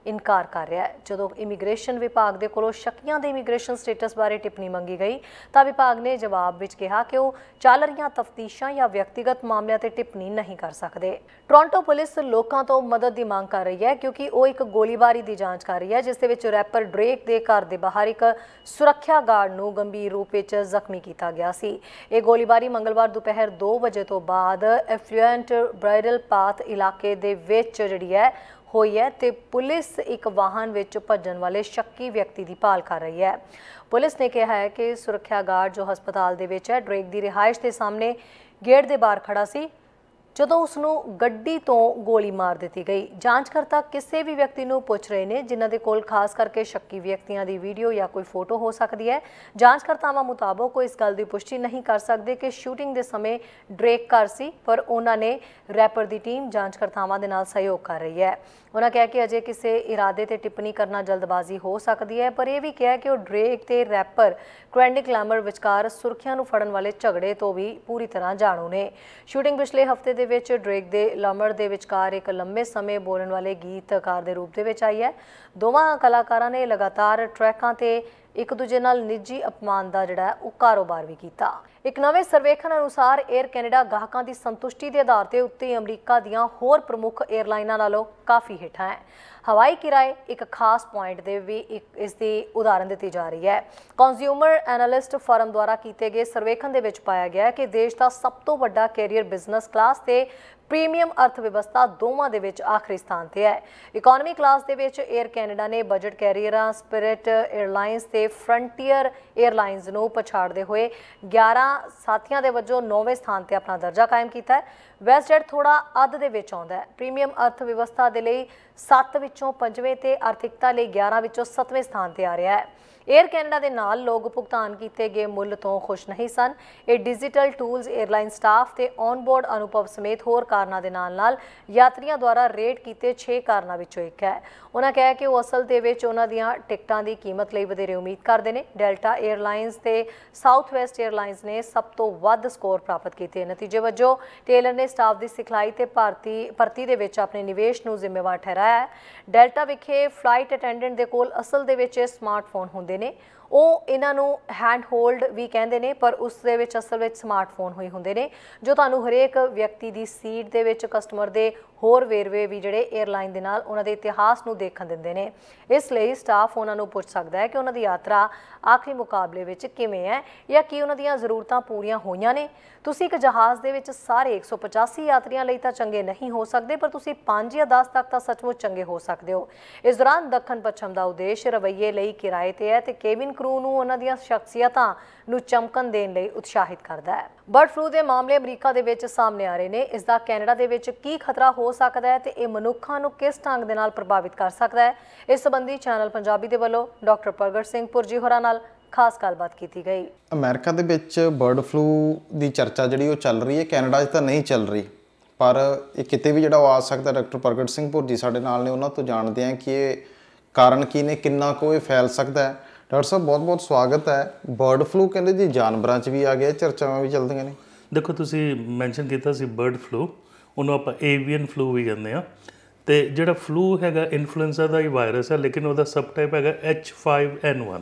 ਇਨਕਾਰ ਕਰ ਰਿਹਾ ਹੈ। ਜਦੋਂ ਇਮੀਗ੍ਰੇਸ਼ਨ ਵਿਭਾਗ ਦੇ ਕੋਲੋਂ ਸ਼ੱਕੀਆਂ ਦੇ ਇਮੀਗ੍ਰੇਸ਼ਨ ਸਟੇਟਸ ਬਾਰੇ ਟਿੱਪਣੀ ਮੰਗੀ ਗਈ ਤਾਂ ਵਿਭਾਗ ਨੇ ਜਵਾਬ ਵਿੱਚ ਕਿਹਾ ਕਿ ਉਹ ਚੱਲ ਰਹੀਆਂ ਤਫਤੀਸ਼ਾਂ ਜਾਂ ਵਿਅਕਤੀਗਤ ਮਾਮਲਿਆਂ ਤੇ ਟਿੱਪਣੀ ਨਹੀਂ ਕਰ ਸਕਦੇ। ਟੋਰਾਂਟੋ ਪੁਲਿਸ ਲੋਕਾਂ ਤੋਂ ਮਦਦ ਦੀ ਮੰਗ ਕਰ ਰਹੀ ਹੈ ਕਿਉਂਕਿ ਉਹ ਇੱਕ ਗੋਲੀਬਾਰੀ ਦੀ ਜਾਂਚ ਕਰ ਰਹੀ ਹੈ ਜਿਸ ਦੇ ਵਿੱਚ ਰੈਪਰ ਡ੍ਰੇਕ ਦੇ ਘਰ ਦੇ ਬਾਹਰ ਇੱਕ ਸੁਰੱਖਿਆ ਗਾਰਡ ਨੂੰ ਗੰਭੀਰ ਰੂਪ ਵਿੱਚ ਜ਼ਖਮੀ ਕੀਤਾ ਗਿਆ ਸੀ। ਇਹ ਗੋਲੀਬਾਰੀ ਮੰਗਲਵਾਰ ਦੁਪਹਿਰ ਦੋ ਵਜੇ ਤੋਂ ਬਾਅਦ ਐਫਲੂਐਂਟ ਬ੍ਰਾਈਡਲ ਪਾਥ ਇਲਾਕੇ ਦੇ ਵਿੱਚ ਜਿਹੜੀ ਹੈ ਹੋਈ ਹੈ ਤੇ ਪੁਲਿਸ ਇੱਕ ਵਾਹਨ ਵਿੱਚ ਭੱਜਣ ਵਾਲੇ ਸ਼ੱਕੀ ਵਿਅਕਤੀ ਦੀ ਭਾਲ ਕਰ ਰਹੀ ਹੈ। ਪੁਲਿਸ ਨੇ ਕਿਹਾ ਹੈ ਕਿ ਸੁਰੱਖਿਆ ਗਾਰਡ ਜੋ ਹਸਪਤਾਲ ਦੇ ਵਿੱਚ ਹੈ ਡ੍ਰੇਕ ਦੀ ਰਿਹਾਇਸ਼ ਦੇ ਸਾਹਮਣੇ ਗੇਟ ਦੇ ਬਾਹਰ ਖੜਾ ਸੀ ਜਦੋਂ ਉਸ ਨੂੰ ਗੱਡੀ ਤੋਂ ਗੋਲੀ ਮਾਰ ਦਿੱਤੀ ਗਈ। ਜਾਂਚਕਰਤਾ ਕਿਸੇ ਵੀ ਵਿਅਕਤੀ ਨੂੰ ਪੁੱਛ ਰਹੇ ਨੇ ਜਿਨ੍ਹਾਂ ਦੇ ਕੋਲ ਖਾਸ ਕਰਕੇ ਸ਼ੱਕੀ ਵਿਅਕਤੀਆਂ ਦੀ ਵੀਡੀਓ ਜਾਂ ਕੋਈ ਫੋਟੋ ਹੋ ਸਕਦੀ ਹੈ। ਜਾਂਚਕਰਤਾਵਾਂ ਮੁਤਾਬਕ ਕੋਈ ਇਸ ਗੱਲ ਦੀ ਪੁਸ਼ਟੀ ਨਹੀਂ ਕਰ ਸਕਦੇ ਕਿ ਸ਼ੂਟਿੰਗ ਦੇ ਸਮੇਂ ਡ੍ਰੇਕ ਘਰ ਸੀ, ਪਰ ਉਹਨਾਂ ਨੇ ਰੈਪਰ ਦੀ ਟੀਮ ਜਾਂਚਕਰਤਾਵਾਂ ਦੇ ਨਾਲ ਸਹਿਯੋਗ ਕਰ ਰਹੀ ਹੈ। ਉਹਨਾਂ ਕਿਹਾ ਕਿ ਅਜੇ ਕਿਸੇ ਇਰਾਦੇ ਤੇ ਟਿੱਪਣੀ ਕਰਨਾ ਜਲਦਬਾਜ਼ੀ ਹੋ ਸਕਦੀ ਹੈ, ਪਰ ਇਹ ਵੀ ਕਿਹਾ ਕਿ ਉਹ ਡ੍ਰੇਕ ਤੇ ਰੈਪਰ ਕ੍ਰੈਂਡਿਕ ਲੈਮਰ ਵਿਚਕਾਰ ਸੁਰੱਖਿਆ ਨੂੰ ਫੜਨ ਵਾਲੇ ਝਗੜੇ ਤੋਂ ਵੀ ਪੂਰੀ ਤਰ੍ਹਾਂ ਜਾਣੂ ਨੇ। ਸ਼ੂਟਿੰਗ ਪਿਛਲੇ ਹਫ਼ਤੇ ਦੇ ਵਿੱਚ ਡ੍ਰੇਕ ਦੇ ਲੈਮਰ ਦੇ ਵਿਚਕਾਰ ਇੱਕ ਲੰਮੇ ਸਮੇਂ ਬੋਲਣ ਵਾਲੇ ਗੀਤਕਾਰ ਦੇ ਰੂਪ ਦੇ ਵਿੱਚ ਆਈ ਹੈ। ਦੋਵਾਂ ਕਲਾਕਾਰਾਂ ਨੇ ਲਗਾਤਾਰ ਟਰੈਕਾਂ ਤੇ ਇੱਕ ਦੂਜੇ ਨਾਲ ਨਿੱਜੀ ਅਪਮਾਨ ਦਾ ਜਿਹੜਾ ਉਹ ਕਾਰੋਬਾਰ ਵੀ ਕੀਤਾ। ਇੱਕ ਨਵੇਂ ਸਰਵੇਖਣ ਅਨੁਸਾਰ 에ਅਰ ਕੈਨੇਡਾ ਗਾਹਕਾਂ ਦੀ ਸੰਤੁਸ਼ਟੀ ਦੇ ਆਧਾਰ ਤੇ ਉੱਤੇ ਅਮਰੀਕਾ ਦੀਆਂ ਹੋਰ ਪ੍ਰਮੁੱਖ 에ਅਰਲਾਈਨਾਂ ਨਾਲੋਂ ਕਾਫੀ ਹੇਠਾਂ ਹੈ। ਹਵਾਈ ਕਿਰਾਏ ਇੱਕ ਖਾਸ ਪੁਆਇੰਟ ਦੇ ਵੀ ਇੱਕ ਇਸ ਦੀ ਉਦਾਹਰਨ ਦਿੱਤੀ ਜਾ ਰਹੀ ਹੈ। ਕੰਜ਼ਿਊਮਰ ਐਨਾਲਿਸਟ ਫਰਮ ਦੁਆਰਾ ਕੀਤੇ ਗਏ ਸਰਵੇਖਣ ਦੇ ਵਿੱਚ ਪਾਇਆ ਗਿਆ ਕਿ ਦੇਸ਼ ਦਾ ਸਭ ਤੋਂ ਵੱਡਾ ਕੈਰੀਅਰ ਬਿਜ਼ਨਸ ਕਲਾਸ ਤੇ ਪ੍ਰੀਮੀਅਮ ਅਰਥ ਵਿਵਸਥਾ ਦੋਵਾਂ ਦੇ ਵਿੱਚ ਆਖਰੀ ਸਥਾਨ ਤੇ ਹੈ। ਇਕਨੋਮੀ ਕਲਾਸ ਦੇ ਵਿੱਚ 에ਅਰ ਕੈਨੇਡਾ ਨੇ ਬਜਟ ਕੈਰੀਅਰਾਂ ਸਪਿਰਿਟ 에ਅਰਲਾਈਨਸ ਤੇ ਫਰੰਟੀਅਰ 에ਅਰਲਾਈਨਸ ਨੂੰ ਪਛਾੜਦੇ ਹੋਏ ਗਿਆਰਾਂ ਸਾਥੀਆਂ ਦੇ ਵਜੋਂ ਨੌਵੇਂ ਸਥਾਨ ਤੇ ਆਪਣਾ ਦਰਜਾ ਕਾਇਮ ਕੀਤਾ ਹੈ। ਵੈਸਟਜੈਟ ਥੋੜਾ ਅੱਧ ਦੇ ਵਿੱਚ ਆਉਂਦਾ ਹੈ। ਪ੍ਰੀਮੀਅਮ ਅਰਥ ਵਿਵਸਥਾ ਦੇ ਲਈ ਸੱਤ ਵਿੱਚੋਂ ਪੰਜਵੇਂ ਤੇ ਆਰਥਿਕਤਾ ਲਈ ਗਿਆਰਾਂ ਵਿੱਚੋਂ ਸੱਤਵੇਂ ਸਥਾਨ ਤੇ ਆ ਰਿਹਾ ਹੈ। 에ਅਰ ਕੈਨੇਡਾ ਦੇ ਨਾਲ ਲੋਕ ਭੁਗਤਾਨ ਕੀਤੇ ਗਏ ਮੁੱਲ ਤੋਂ ਖੁਸ਼ ਨਹੀਂ ਸਨ। ਇਹ ਡਿਜੀਟਲ ਟੂਲਸ 에ਅਰਲਾਈਨ ਸਟਾਫ ਤੇ ਔਨਬੋਰਡ ਅਨੁਭਵ ਸਮੇਤ ਹੋਰ ਕਾਰਨਾਂ ਦੇ ਨਾਲ ਨਾਲ ਯਾਤਰੀਆਂ ਦੁਆਰਾ ਰੇਟ ਕੀਤੇ ਛੇ ਕਾਰਨਾਂ ਵਿੱਚੋਂ ਇੱਕ ਹੈ। ਉਹਨਾਂ ਕਿਹਾ ਕਿ ਉਹ ਅਸਲ ਦੇ ਵਿੱਚ ਉਹਨਾਂ ਦੀਆਂ ਟਿਕਟਾਂ ਦੀ ਕੀਮਤ ਲਈ ਵਧੇਰੇ ਉਮੀਦ ਕਰਦੇ ਨੇ। ਡੈਲਟਾ 에ਅਰਲਾਈਨਸ ਤੇ ਸਾਊਥ ਵੈਸਟ 에ਅਰਲਾਈਨਸ ਨੇ ਸਭ ਤੋਂ ਵੱਧ ਸਕੋਰ ਪ੍ਰਾਪਤ ਕੀਤੇ। ਨਤੀਜੇ ਵਜੋਂ ਟੇਲਰ ਨੇ ਸਟਾਫ ਦੀ ਸਿਖਲਾਈ ਤੇ ਭਰਤੀ ਭਰਤੀ ਦੇ ਵਿੱਚ ਆਪਣੇ ਨਿਵੇਸ਼ ਨੂੰ ਜ਼ਿੰਮੇਵਾਰ ਠਹਿਰਾਇਆ ਹੈ। ਡੈਲਟਾ ਵਿਖੇ ਫਲਾਈਟ ਅਟੈਂਡੈਂਟ ਦੇ ਕੋਲ ਅਸਲ ਦੇ ਵਿੱਚ ਸਮਾਰਟਫੋਨ ਹੁੰਦੇ ਨੇ। ਉਹ ਇਹਨਾਂ ਨੂੰ ਹੈਂਡ ਹੋਲਡ ਵੀ ਕਹਿੰਦੇ ਨੇ, ਪਰ ਉਸ ਦੇ ਵਿੱਚ ਅਸਲ ਵਿੱਚ ਸਮਾਰਟਫੋਨ ਹੋਈ ਹੁੰਦੇ ਨੇ ਜੋ ਤੁਹਾਨੂੰ ਹਰੇਕ ਵਿਅਕਤੀ ਦੀ ਸੀਟ ਦੇ ਵਿੱਚ ਕਸਟਮਰ ਦੇ ਹੋਰ ਵੇਰਵੇ ਵੀ ਜਿਹੜੇ 에ਅਰਲਾਈਨ ਦੇ ਨਾਲ ਉਹਨਾਂ ਦੇ ਇਤਿਹਾਸ ਨੂੰ ਦੇਖਣ ਦਿੰਦੇ ਨੇ। ਇਸ ਲਈ ਸਟਾਫ ਉਹਨਾਂ ਨੂੰ ਪੁੱਛ ਸਕਦਾ ਹੈ ਕਿ ਉਹਨਾਂ ਦੀ ਯਾਤਰਾ ਆਖਰੀ ਮੁਕਾਬਲੇ ਵਿੱਚ ਕਿਵੇਂ ਹੈ ਜਾਂ ਕੀ ਉਹਨਾਂ ਦੀਆਂ ਜ਼ਰੂਰਤਾਂ ਪੂਰੀਆਂ ਹੋਈਆਂ ਨੇ। ਤੁਸੀਂ ਇੱਕ ਜਹਾਜ਼ ਦੇ ਵਿੱਚ ਸਾਰੇ ਇੱਕ ਸੌ ਪਚਾਸੀ ਯਾਤਰੀਆਂ ਲਈ ਤਾਂ ਚੰਗੇ ਨਹੀਂ ਹੋ ਸਕਦੇ, ਪਰ ਤੁਸੀਂ ਪੰਜ ਜਾਂ ਦਸ ਤੱਕ ਤਾਂ ਸੱਚਮੁੱਚ ਚੰਗੇ ਹੋ ਸਕਦੇ ਹੋ। ਇਸ ਦੌਰਾਨ ਦੱਖਣ ਪੱਛਮ ਦਾ ਉਦੇਸ਼ ਰਵੱਈਏ ਲਈ ਕਿਰਾਏ ਤੇ ਹੈ ਤੇ ਕੇਬਿਨ ਕਰੂ ਨੂੰ ਉਹਨਾਂ ਦੀਆਂ ਸ਼ਖਸੀਅਤਾਂ ਨੂੰ ਚਮਕਣ ਦੇਣ ਲਈ ਉਤਸ਼ਾਹਿਤ ਕਰਦਾ ਹੈ। ਬਰਡ ਫਲੂ ਦੇ ਮਾਮਲੇ ਅਮਰੀਕਾ ਦੇ ਵਿੱਚ ਸਾਹਮਣੇ ਆ ਰਹੇ ਨੇ। ਇਸ ਦਾ ਕੈਨੇਡਾ ਦੇ ਵਿੱਚ ਕੀ ਖਤਰਾ ਹੋ ਸਕਦਾ ਹੈ ਤੇ ਇਹ ਮਨੁੱਖਾਂ ਨੂੰ ਕਿਸ ਢੰਗ ਦੇ ਨਾਲ ਪ੍ਰਭਾਵਿਤ ਕਰ ਸਕਦਾ ਹੈ, ਇਸ ਸੰਬੰਧੀ ਚੈਨਲ ਪੰਜਾਬੀ ਦੇ ਵੱਲੋਂ ਡਾਕਟਰ ਪ੍ਰਗਟ ਸਿੰਘ ਪੁਰਜੀ ਹੋਰਾਂ ਨਾਲ ਖਾਸ ਗੱਲਬਾਤ ਕੀਤੀ ਗਈ। ਅਮਰੀਕਾ ਦੇ ਵਿੱਚ ਬਰਡ ਫਲੂ ਦੀ ਚਰਚਾ ਜਿਹੜੀ ਉਹ ਚੱਲ ਰਹੀ ਹੈ, ਕੈਨੇਡਾ 'ਚ ਤਾਂ ਨਹੀਂ ਚੱਲ ਰਹੀ, ਪਰ ਇਹ ਕਿਤੇ ਵੀ ਜਿਹੜਾ ਉਹ ਆ ਸਕਦਾ। ਡਾਕਟਰ ਪ੍ਰਗਟ ਸਿੰਘ ਪੁਰਜੀ ਸਾਡੇ ਨਾਲ ਨੇ, ਉਹਨਾਂ ਤੋਂ ਜਾਣਦੇ ਹਾਂ ਕਿ ਇਹ ਕਾਰਨ ਕੀ ਨੇ, ਕਿੰਨਾ ਕੁ ਇਹ ਫੈਲ ਸਕਦਾ ਹੈ। ਡਾਕਟਰ ਸਾਹਿਬ ਬਹੁਤ ਬਹੁਤ ਸਵਾਗਤ ਹੈ। ਬਰਡ ਫਲੂ ਕਹਿੰਦੇ ਜੀ ਜਾਨਵਰਾਂ 'ਚ ਵੀ ਆ ਗਿਆ, ਚਰਚਾਵਾਂ ਵੀ ਚੱਲਦੀਆਂ ਨੇ। ਦੇਖੋ ਤੁਸੀਂ ਮੈਂਸ਼ਨ ਕੀਤਾ ਸੀ ਬਰਡ ਫਲੂ, ਉਹਨੂੰ ਆਪਾਂ ਏਵੀਅਨ ਫਲੂ ਵੀ ਕਹਿੰਦੇ ਹਾਂ। ਅਤੇ ਜਿਹੜਾ ਫਲੂ ਹੈਗਾ ਇਨਫਲੂਐਂਜ਼ਾ ਦਾ ਹੀ ਵਾਇਰਸ ਹੈ, ਲੇਕਿਨ ਉਹਦਾ ਸਬ ਟਾਈਪ ਹੈਗਾ ਐਚ ਫਾਈਵ ਐਨ ਵਨ।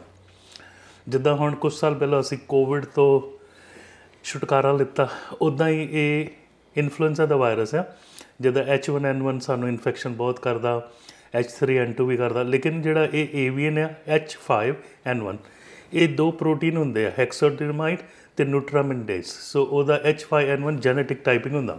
ਜਿੱਦਾਂ ਹੁਣ ਕੁਛ ਸਾਲ ਪਹਿਲਾਂ ਅਸੀਂ ਕੋਵਿਡ ਤੋਂ ਛੁਟਕਾਰਾ ਲਿੱਤਾ, ਉੱਦਾਂ ਹੀ ਇਹ ਇਨਫਲੂਐਂਜ਼ਾ ਦਾ ਵਾਇਰਸ ਹੈ। ਜਿੱਦਾਂ ਐਚ ਵਨ ਐਨ ਵਨ ਸਾਨੂੰ ਇਨਫੈਕਸ਼ਨ ਬਹੁਤ ਕਰਦਾ, ਐਚ ਥਰੀ ਐਨ ਟੂ ਵੀ ਕਰਦਾ, ਲੇਕਿਨ ਜਿਹੜਾ ਇਹ ਏਵੀਅਨ ਆ ਐਚ ਫਾਈਵ ਐਨ ਵਨ, ਇਹ ਦੋ ਪ੍ਰੋਟੀਨ ਹੁੰਦੇ ਆ, ਹੈਕਸੋਡਰਮਾਈਡ ਅਤੇ ਨਿਊਟਰਾਮਿਨਡੇਜ਼। ਸੋ ਉਹਦਾ H five N one genetic typing ਹੁੰਦਾ।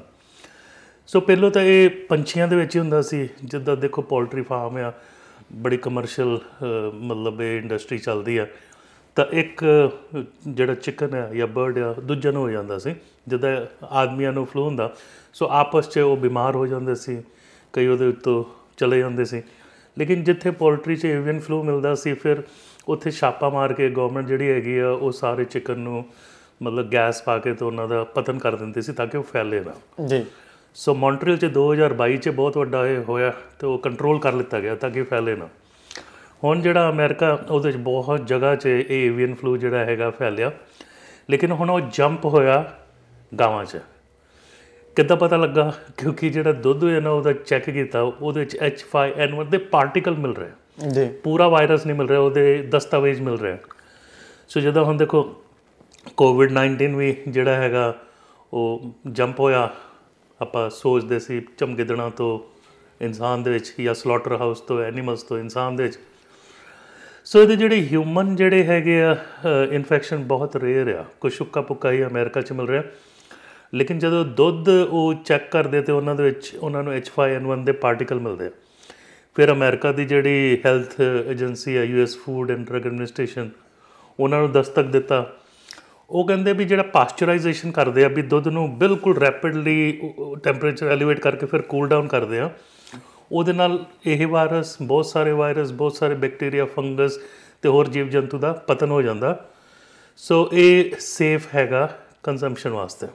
ਸੋ ਪਹਿਲਾਂ ਤਾਂ ਇਹ ਪੰਛੀਆਂ ਦੇ ਵਿੱਚ ਹੀ ਹੁੰਦਾ ਸੀ। ਜਿੱਦਾਂ ਦੇਖੋ ਪੋਲਟਰੀ ਫਾਰਮ ਆ, ਬੜੀ ਕਮਰਸ਼ੀਅਲ ਮਤਲਬ ਇਹ ਇੰਡਸਟਰੀ ਚੱਲਦੀ ਆ, ਤਾਂ ਇੱਕ ਜਿਹੜਾ ਚਿਕਨ ਆ ਜਾਂ ਬਰਡ ਆ ਦੂਜੇ ਨੂੰ ਹੋ ਜਾਂਦਾ ਸੀ। ਜਿੱਦਾਂ ਆਦਮੀਆਂ ਨੂੰ ਫਲੂ ਹੁੰਦਾ, ਸੋ ਆਪਸ 'ਚ ਉਹ ਬਿਮਾਰ ਹੋ ਜਾਂਦੇ ਸੀ, ਕਈ ਉਹਦੇ ਉੱਤੋਂ ਚਲੇ ਜਾਂਦੇ ਸੀ। ਲੇਕਿਨ ਜਿੱਥੇ ਪੋਲਟਰੀ 'ਚ ਏਵੀਅਨ ਫਲੂ ਮਿਲਦਾ ਸੀ, ਫਿਰ ਉੱਥੇ ਛਾਪਾ ਮਾਰ ਕੇ ਗੌਰਮੈਂਟ ਜਿਹੜੀ ਹੈਗੀ ਆ ਉਹ ਸਾਰੇ ਚਿਕਨ ਨੂੰ ਮਤਲਬ ਗੈਸ ਪਾ ਕੇ ਅਤੇ ਉਹਨਾਂ ਦਾ ਪਤਨ ਕਰ ਦਿੰਦੇ ਸੀ ਤਾਂ ਕਿ ਉਹ ਫੈਲੇ ਨਾ ਜੀ। ਸੋ ਮੌਂਟਰੀਅਲ 'ਚ ਦੋ ਹਜ਼ਾਰ ਬਾਈ 'ਚ ਬਹੁਤ ਵੱਡਾ ਇਹ ਹੋਇਆ ਅਤੇ ਉਹ ਕੰਟਰੋਲ ਕਰ ਲਿੱਤਾ ਗਿਆ ਤਾਂ ਕਿ ਫੈਲੇ ਨਾ। ਹੁਣ ਜਿਹੜਾ ਅਮਰੀਕਾ ਉਹਦੇ 'ਚ ਬਹੁਤ ਜਗ੍ਹਾ 'ਚ ਇਹ ਏਵੀਅਨ ਫਲੂ ਜਿਹੜਾ ਹੈਗਾ ਫੈਲਿਆ, ਲੇਕਿਨ ਹੁਣ ਉਹ ਜੰਪ ਹੋਇਆ ਗਾਵਾਂ 'ਚ। ਕਿੱਦਾਂ ਪਤਾ ਲੱਗਾ? ਕਿਉਂਕਿ ਜਿਹੜਾ ਦੁੱਧ ਹੈ ਨਾ ਉਹਦਾ ਚੈੱਕ ਕੀਤਾ, ਉਹਦੇ ਵਿੱਚ ਐਚ ਫਾਈਵ ਐਨ ਵਨ ਦੇ ਪਾਰਟੀਕਲ ਮਿਲ ਰਹੇ ਜੀ, ਪੂਰਾ ਵਾਇਰਸ ਨਹੀਂ ਮਿਲ ਰਿਹਾ, ਉਹਦੇ ਦਸਤਾਵੇਜ਼ ਮਿਲ ਰਹੇ। ਸੋ ਜਦੋਂ ਹੁਣ ਦੇਖੋ ਕੋਵਿਡ ਨਾਈਨਟੀਨ ਵੀ ਜਿਹੜਾ ਹੈਗਾ ਉਹ ਜੰਪ ਹੋਇਆ, ਆਪਾਂ ਸੋਚਦੇ ਸੀ ਚਮਗਿੱਦੜਾਂ ਤੋਂ ਇਨਸਾਨ ਦੇ ਵਿੱਚ ਜਾਂ ਸਲੋਟਰ ਹਾਊਸ ਤੋਂ ਐਨੀਮਲਸ ਤੋਂ ਇਨਸਾਨ ਦੇ ਵਿੱਚ। ਸੋ ਇਹਦੇ ਜਿਹੜੇ ਹਿਊਮਨ ਜਿਹੜੇ ਹੈਗੇ ਆ ਇਨਫੈਕਸ਼ਨ ਬਹੁਤ ਰੇਅਰ ਆ, ਕੁਛ ਉੱਕਾ ਪੁੱਕਾ ਹੀ ਅਮਰੀਕਾ 'ਚ ਮਿਲ ਰਿਹਾ। ਲੇਕਿਨ ਜਦੋਂ ਦੁੱਧ ਉਹ ਚੈੱਕ ਕਰਦੇ ਤੇ ਉਹਨਾਂ ਦੇ ਵਿੱਚ ਉਹਨਾਂ ਨੂੰ ਐਚ ਫਾਈਵ ਐਨ ਵਨ ਦੇ ਪਾਰਟੀਕਲ ਮਿਲਦੇ ਆ। ਫਿਰ ਅਮਰੀਕਾ ਦੀ ਜਿਹੜੀ ਹੈਲਥ ਏਜੰਸੀ ਆ, U S food and drug administration, ਉਹਨਾਂ ਨੂੰ ਦਸਤਕ ਦਿੱਤਾ। ਉਹ ਕਹਿੰਦੇ ਵੀ ਜਿਹੜਾ ਪਾਸਚਰਾਈਜੇਸ਼ਨ ਕਰਦੇ ਆ, ਵੀ ਦੁੱਧ ਨੂੰ ਬਿਲਕੁਲ ਰੈਪਿਡਲੀ ਟੈਂਪਰੇਚਰ ਐਲੀਵੇਟ ਕਰਕੇ ਫਿਰ ਕੂਲ ਡਾਊਨ ਕਰਦੇ ਆ, ਉਹਦੇ ਨਾਲ ਇਹ ਵਾਇਰਸ, ਬਹੁਤ ਸਾਰੇ ਵਾਇਰਸ, ਬਹੁਤ ਸਾਰੇ ਬੈਕਟੀਰੀਆ, ਫੰਗਸ ਅਤੇ ਹੋਰ ਜੀਵ ਜੰਤੂ ਦਾ ਪਤਨ ਹੋ ਜਾਂਦਾ। ਸੋ ਇਹ ਸੇਫ ਹੈਗਾ ਕੰਜ਼ੰਪਸ਼ਨ ਵਾਸਤੇ।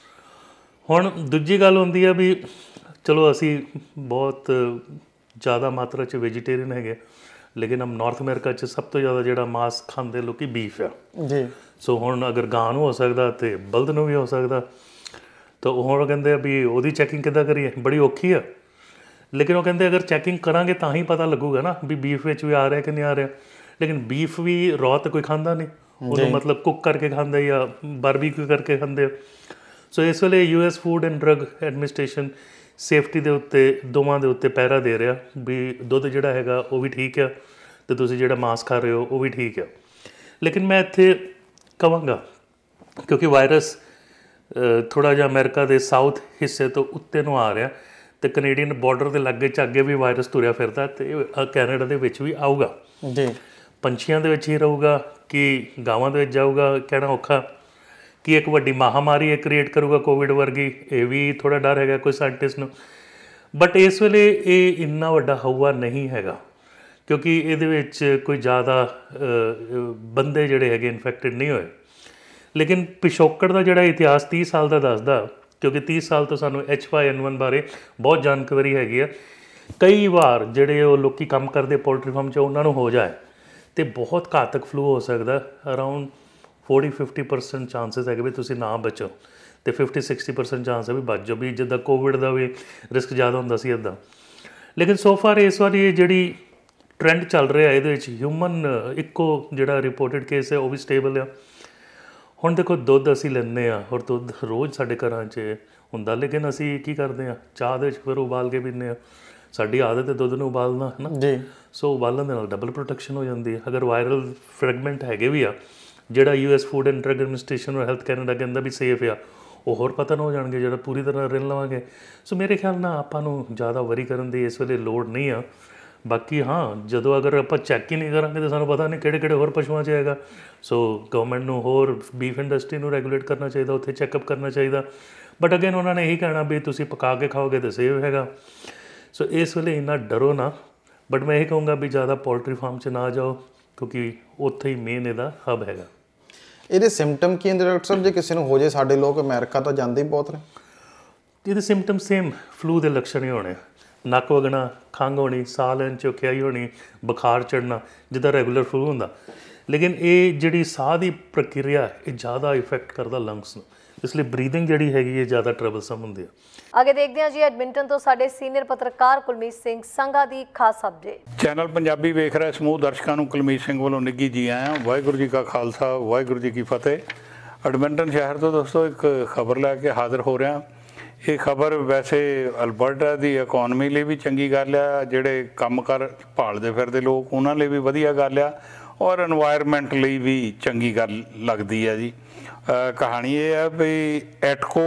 ਹੁਣ ਦੂਜੀ ਗੱਲ ਹੁੰਦੀ ਆ ਵੀ ਚਲੋ ਅਸੀਂ ਬਹੁਤ ਜ਼ਿਆਦਾ ਮਾਤਰਾ 'ਚ ਵੈਜੀਟੇਰੀਅਨ ਹੈਗੇ, ਲੇਕਿਨ ਹਮ ਨਾਰਥ ਅਮਰੀਕਾ 'ਚ ਸਭ ਤੋਂ ਜ਼ਿਆਦਾ ਜਿਹੜਾ ਮਾਸ ਖਾਂਦੇ ਲੋਕ ਬੀਫ ਆ ਜੀ। ਸੋ ਹੁਣ ਅਗਰ ਗਾਂ ਨੂੰ ਹੋ ਸਕਦਾ ਤਾਂ ਬਲਦ ਨੂੰ ਵੀ ਹੋ ਸਕਦਾ। ਤਾਂ ਹੁਣ ਕਹਿੰਦੇ ਆ ਵੀ ਉਹਦੀ ਚੈਕਿੰਗ ਕਿੱਦਾਂ ਕਰੀਏ, ਬੜੀ ਔਖੀ ਆ। ਲੇਕਿਨ ਉਹ ਕਹਿੰਦੇ ਅਗਰ ਚੈਕਿੰਗ ਕਰਾਂਗੇ ਤਾਂ ਹੀ ਪਤਾ ਲੱਗੂਗਾ ਨਾ ਵੀ ਬੀਫ ਵਿੱਚ ਵੀ ਆ ਰਿਹਾ ਕਿ ਨਹੀਂ ਆ ਰਿਹਾ। ਲੇਕਿਨ ਬੀਫ ਵੀ ਰॉ ਤਾਂ ਕੋਈ ਖਾਂਦਾ ਨਹੀਂ, ਉਹਨੂੰ ਮਤਲਬ ਕੁੱਕ ਕਰਕੇ ਖਾਂਦੇ ਜਾਂ ਬਾਰਬੀਕਿਊ ਕਰਕੇ ਖਾਂਦੇ। ਸੋ ਇਸ ਵੇਲੇ U S food and drug administration safety ਦੇ ਉੱਤੇ ਦੋਵਾਂ ਦੇ ਉੱਤੇ ਪਹਿਰਾ ਦੇ ਰਿਹਾ ਵੀ ਦੁੱਧ ਜਿਹੜਾ ਹੈਗਾ ਉਹ ਵੀ ਠੀਕ ਆ ਅਤੇ ਤੁਸੀਂ ਜਿਹੜਾ ਮਾਸ ਖਾ ਰਹੇ ਹੋ ਉਹ ਵੀ ਠੀਕ ਆ। ਲੇਕਿਨ ਮੈਂ ਇੱਥੇ ਕਹਾਂਗਾ ਕਿਉਂਕਿ ਵਾਇਰਸ ਥੋੜ੍ਹਾ ਜਿਹਾ ਅਮਰੀਕਾ ਦੇ ਸਾਊਥ ਹਿੱਸੇ ਤੋਂ ਉੱਤੇ ਨੂੰ ਆ ਰਿਹਾ ਅਤੇ ਕੈਨੇਡੀਅਨ ਬਾਰਡਰ ਦੇ ਲਾਗੇ ਚਾਗੇ ਵੀ ਵਾਇਰਸ ਤੁਰਿਆ ਫਿਰਦਾ ਅਤੇ ਕੈਨੇਡਾ ਦੇ ਵਿੱਚ ਵੀ ਆਊਗਾ। ਜੀ, ਪੰਛੀਆਂ ਦੇ ਵਿੱਚ ਹੀ ਰਹੂਗਾ ਕਿ ਗਾਵਾਂ ਦੇ ਵਿੱਚ ਜਾਊਗਾ, ਕਹਿਣਾ ਔਖਾ। ਕਿ ਇੱਕ ਵੱਡੀ ਮਹਾਂਮਾਰੀ ਇਹ ਕ੍ਰੀਏਟ ਕਰੂਗਾ ਕੋਵਿਡ ਵਰਗੀ, ਇਹ ਵੀ ਥੋੜ੍ਹਾ ਡਰ ਹੈਗਾ ਕੋਈ ਸਾਇੰਟਿਸਟ ਨੂੰ। ਬਟ ਇਸ ਵੇਲੇ ਇਹ ਇੰਨਾ ਵੱਡਾ ਹਊਆ ਨਹੀਂ ਹੈਗਾ ਕਿਉਂਕਿ ਇਹਦੇ ਵਿੱਚ ਕੋਈ ਜ਼ਿਆਦਾ ਬੰਦੇ ਜਿਹੜੇ ਹੈਗੇ ਇਨਫੈਕਟਡ ਨਹੀਂ ਹੋਏ। ਲੇਕਿਨ ਪਿਛੋਕੜ ਦਾ ਜਿਹੜਾ ਇਤਿਹਾਸ ਤੀਹ ਸਾਲ ਦਾ ਦੱਸਦਾ, ਕਿਉਂਕਿ ਤੀਹ ਸਾਲ ਤੋਂ ਸਾਨੂੰ ਐਚ ਫਾਈਵ ਐਨ ਵਨ ਬਾਰੇ ਬਹੁਤ ਜਾਣਕਾਰੀ ਹੈਗੀ ਆ। ਕਈ ਵਾਰ ਜਿਹੜੇ ਉਹ ਲੋਕ ਕੰਮ ਕਰਦੇ ਪੋਲਟਰੀ ਫਾਰਮ 'ਚ ਉਹਨਾਂ ਨੂੰ ਹੋ ਜਾਏ ਅਤੇ ਬਹੁਤ ਘਾਤਕ ਫਲੂ ਹੋ ਸਕਦਾ। Around forty fifty percent chances ਹੈਗੇ ਵੀ ਤੁਸੀਂ ਨਾ ਬਚੋ ਅਤੇ ਫਿਫਟੀ ਸਿਕਸਟੀ ਪਰਸੈਂਟ ਚਾਂਸ ਹੈ ਵੀ ਬਚ ਜਾਓ, ਵੀ ਜਿੱਦਾਂ ਕੋਵਿਡ ਦਾ ਵੀ ਰਿਸਕ ਜ਼ਿਆਦਾ ਹੁੰਦਾ ਸੀ ਇੱਦਾਂ। ਲੇਕਿਨ ਸੋ ਫਾਰ ਇਸ ਵਾਰੀ ਇਹ ਜਿਹੜੀ ਟਰੈਂਡ ਚੱਲ ਰਿਹਾ ਇਹਦੇ ਵਿੱਚ ਹਿਊਮਨ ਇੱਕੋ ਜਿਹੜਾ ਰਿਪੋਰਟਡ ਕੇਸ ਹੈ ਉਹ ਵੀ ਸਟੇਬਲ ਆ। ਹੁਣ ਦੇਖੋ ਦੁੱਧ ਅਸੀਂ ਲੈਂਦੇ ਹਾਂ ਔਰ ਦੁੱਧ ਰੋਜ਼ ਸਾਡੇ ਘਰਾਂ 'ਚ ਹੁੰਦਾ, ਲੇਕਿਨ ਅਸੀਂ ਕੀ ਕਰਦੇ ਹਾਂ ਚਾਹ ਦੇ ਵਿੱਚ ਫਿਰ ਉਬਾਲ ਕੇ ਪੀਂਦੇ ਹਾਂ। ਸਾਡੀ ਆਦਤ ਹੈ ਦੁੱਧ ਨੂੰ ਉਬਾਲਣਾ ਹੈ ਨਾ ਜੀ। ਸੋ ਉਬਾਲਣ ਦੇ ਨਾਲ ਡਬਲ ਪ੍ਰੋਟੈਕਸ਼ਨ ਹੋ ਜਾਂਦੀ ਹੈ। ਅਗਰ ਵਾਇਰਲ ਫਰੈਗਮੈਂਟ ਹੈਗੇ ਵੀ ਆ ਜਿਹੜਾ U S food and drug administration ਔਰ ਹੈਲਥ ਕੈਨੇਡਾ ਕਹਿੰਦਾ ਵੀ ਸੇਫ ਆ, ਉਹ ਹੋਰ ਪਤਨ ਹੋ ਜਾਣਗੇ ਜਿਹੜਾ ਪੂਰੀ ਤਰ੍ਹਾਂ ਰਿਨ ਲਵਾਂਗੇ। ਸੋ ਮੇਰੇ ਖਿਆਲ ਨਾਲ ਆਪਾਂ ਨੂੰ ਜ਼ਿਆਦਾ ਵਰੀ ਕਰਨ ਦੀ ਇਸ ਵੇਲੇ ਲੋੜ ਨਹੀਂ ਆ। ਬਾਕੀ ਹਾਂ, ਜਦੋਂ ਅਗਰ ਆਪਾਂ ਚੈੱਕ ਹੀ ਨਹੀਂ ਕਰਾਂਗੇ ਤਾਂ ਸਾਨੂੰ ਪਤਾ ਨਹੀਂ ਕਿਹੜੇ ਕਿਹੜੇ ਹੋਰ ਪਸ਼ੂਆਂ 'ਚ ਹੈਗਾ। ਸੋ ਗਵਰਨਮੈਂਟ ਨੂੰ ਹੋਰ ਬੀਫ ਇੰਡਸਟਰੀ ਨੂੰ ਰੈਗੂਲੇਟ ਕਰਨਾ ਚਾਹੀਦਾ, ਉੱਥੇ ਚੈੱਕਅਪ ਕਰਨਾ ਚਾਹੀਦਾ। ਬਟ ਅਗੇਨ ਉਹਨਾਂ ਨੇ ਇਹੀ ਕਹਿਣਾ ਵੀ ਤੁਸੀਂ ਪਕਾ ਕੇ ਖਾਓਗੇ ਤਾਂ ਸੇਫ ਹੈਗਾ। ਸੋ ਇਸ ਵੇਲੇ ਇੰਨਾ ਡਰੋ ਨਾ। ਬਟ ਮੈਂ ਇਹ ਕਹੂੰਗਾ ਵੀ ਜ਼ਿਆਦਾ ਪੋਲਟਰੀ ਫਾਰਮ 'ਚ ਨਾ ਜਾਓ ਕਿਉਂਕਿ ਉੱਥੇ ਹੀ ਮੇਨ ਇਹਦਾ ਹੱਬ ਹੈਗਾ। ਇਹਦੇ ਸਿੰਪਟਮ ਕੀ ਹੁੰਦੇ ਡਾਕਟਰ ਸਾਹਿਬ ਜੇ ਕਿਸੇ ਨੂੰ ਹੋ ਜਾਏ? ਸਾਡੇ ਲੋਕ ਅਮਰੀਕਾ ਤਾਂ ਜਾਂਦੇ ਹੀ ਬਹੁਤ ਨੇ। ਇਹਦੇ ਸਿੰਪਟਮ ਸੇਮ ਫਲੂ ਦੇ ਲੱਛਣ ਹੀ ਹੋਣੇ, ਨੱਕ ਵਗਣਾ, ਖੰਘ ਹੋਣੀ, ਸਾਹ ਲੈਣ 'ਚ ਔਖਿਆਈ ਹੋਣੀ, ਬੁਖਾਰ ਚੜ੍ਹਨਾ ਜਿੱਦਾਂ ਰੈਗੂਲਰ ਫਲੂ ਹੁੰਦਾ। ਲੇਕਿਨ ਇਹ ਜਿਹੜੀ ਸਾਹ ਦੀ ਪ੍ਰਕਿਰਿਆ ਇਹ ਜ਼ਿਆਦਾ ਇਫੈਕਟ ਕਰਦਾ ਲੰਗਸ ਨੂੰ, ਇਸ ਲਈ ਬਰੀਦਿੰਗ ਜਿਹੜੀ ਹੈਗੀ ਇਹ ਜ਼ਿਆਦਾ ਟਰਬਲਸਮ ਹੁੰਦੀ ਹੈ। ਅੱਗੇ ਦੇਖਦੇ ਹਾਂ ਜੀ ਐਡਮਿੰਟਨ ਤੋਂ ਸਾਡੇ ਸੀਨੀਅਰ ਪੱਤਰਕਾਰ ਕੁਲਮੀਤ ਸਿੰਘ ਸੰਘਾ ਦੀ ਖਾਸ ਅਪਡੇਟ। ਚੈਨਲ ਪੰਜਾਬੀ ਵੇਖ ਰਹੇ ਸਮੂਹ ਦਰਸ਼ਕਾਂ ਨੂੰ ਕੁਲਮੀਤ ਸਿੰਘ ਵੱਲੋਂ ਨਿੱਘੀ ਜੀ ਆਇਆਂ। ਵਾਹਿਗੁਰੂ ਜੀ ਕਾ ਖਾਲਸਾ, ਵਾਹਿਗੁਰੂ ਜੀ ਕੀ ਫਤਿਹ। ਐਡਮਿੰਟਨ ਸ਼ਹਿਰ ਤੋਂ ਦੋਸਤੋ ਇੱਕ ਖਬਰ ਲੈ ਕੇ ਹਾਜ਼ਰ ਹੋ ਰਿਹਾ। ਇਹ ਖਬਰ ਵੈਸੇ ਅਲਬਰਟਾ ਦੀ ਇਕੋਨਮੀ ਲਈ ਵੀ ਚੰਗੀ ਗੱਲ ਆ, ਜਿਹੜੇ ਕੰਮ ਕਰ ਭਾਲਦੇ ਫਿਰਦੇ ਲੋਕ ਉਹਨਾਂ ਲਈ ਵੀ ਵਧੀਆ ਗੱਲ ਆ, ਔਰ এনवायरमेंट ਲਈ ਵੀ ਚੰਗੀ ਗੱਲ ਲੱਗਦੀ ਆ ਜੀ। ਕਹਾਣੀ ਇਹ ਆ ਵੀ ਐਟਕੋ